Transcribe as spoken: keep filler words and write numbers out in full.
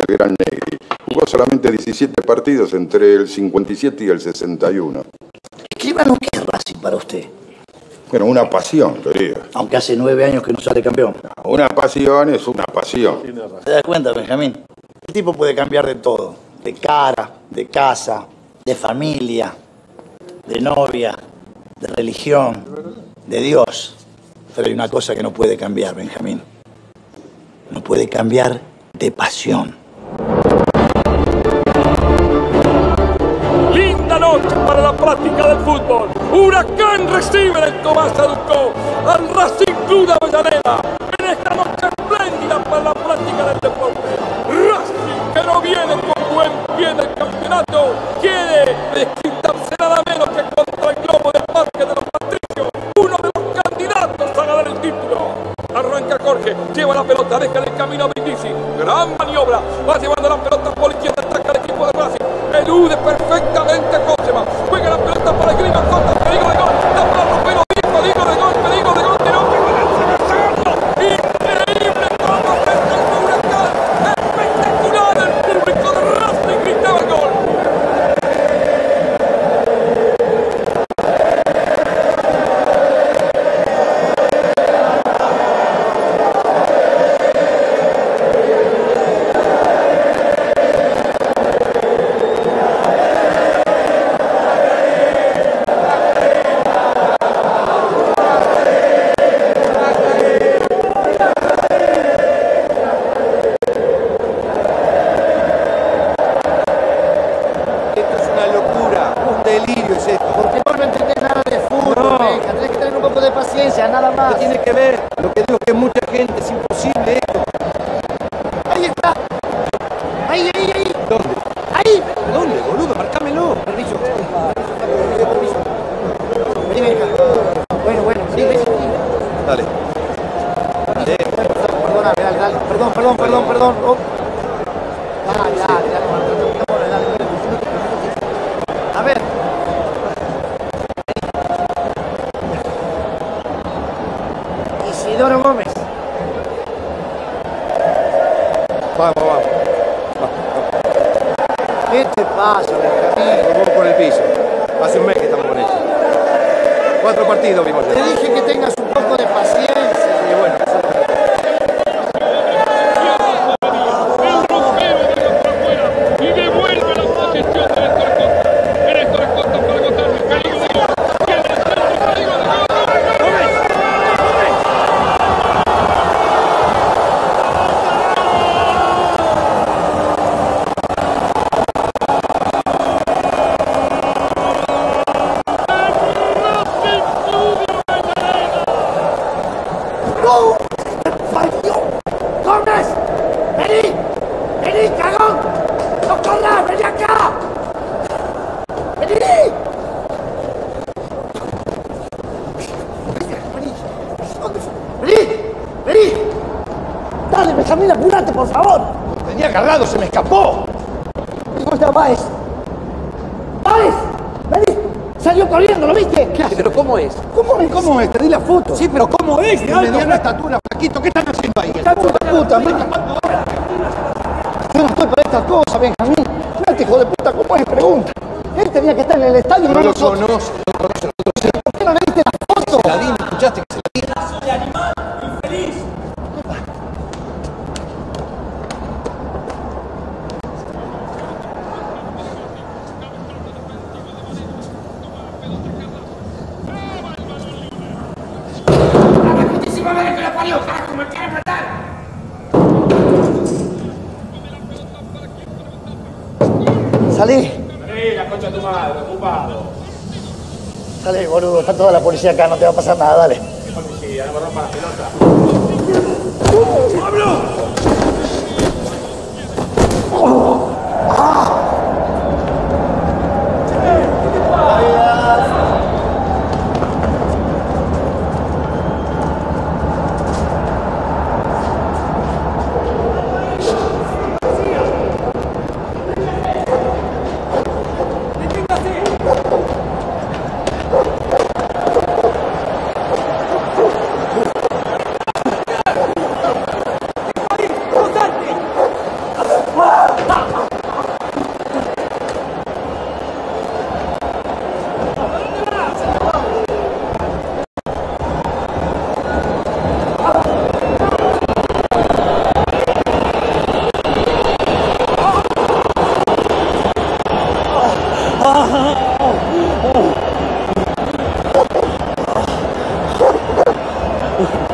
el Gran Negri. Jugó solamente diecisiete partidos entre el cincuenta y siete y el sesenta y uno. Escribano, ¿qué es Racing para usted? Bueno, una pasión, querido. Aunque hace nueve años que no sale campeón. Una pasión es una pasión. ¿Te das cuenta, Benjamín? El tipo puede cambiar de todo. De cara, de casa, de familia, de novia, de religión, de Dios. Pero hay una cosa que no puede cambiar, Benjamín. No puede cambiar de pasión. Linda noche para la práctica del fútbol. Huracán recibe en el Tomás Educó al Racing Club de Avellaneda en esta noche espléndida para la práctica del deporte. Racing, que no viene con buen pie del campeonato, quiere desquitarse nada menos que contra el Globo del Parque de los Patricios, uno de los candidatos a ganar el título. Arranca Jorge, lleva la pelota, deja en el camino a Brindisi. Gran maniobra, va llevando la pelota por la izquierda, ataca el equipo de Racing. Elude perfectamente Cosema. Juega la pelota para el Grima Costa. Peligro de gol. La para Romero. Peligro de gol. Peligro de gol. Tiró que gol. Increíble cómo frente al Huracán. Espectacular. El público de Racing gritaba el gol. Sí, pero ¿cómo es? De mediana estatura, flaquito. ¿Qué están haciendo ahí? ¡Está puta puta! Yo no estoy para estas cosas, Benjamín. Fíjate, hijo de puta, ¿cómo es? Pregunta. Él tenía que estar en el estadio. No, no lo conoce, no lo conoce. ¿Por qué no le diste la foto? Se la di, ¿me escuchaste que se la di? ¡Pedazo de animal infeliz! Salí. Salí, la concha de tu madre, ocupado. Salí, boludo. Está toda la policía acá. No te va a pasar nada. Dale. ¿Qué policía? No me rompa la pelota. ¡Pablo! Oh. ¡Ah! Ah.